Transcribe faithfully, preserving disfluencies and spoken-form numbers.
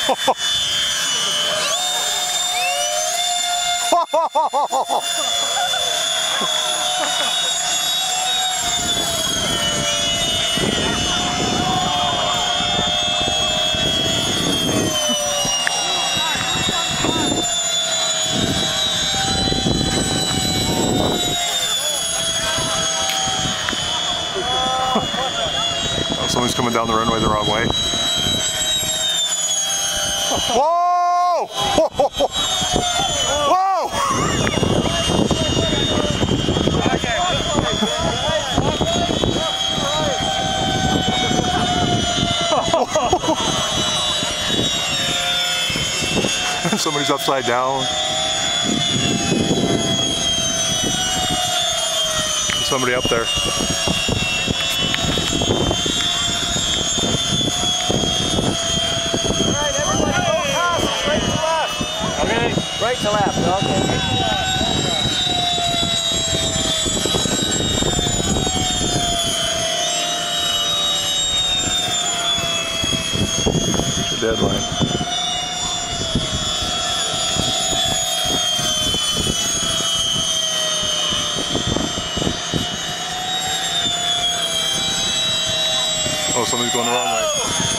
Someone's coming down the runway the wrong way. Whoa! Whoa! Whoa! Somebody's upside down. Somebody up there. Right to left, okay. Right to left. The deadline. Oh, somebody's going the wrong way.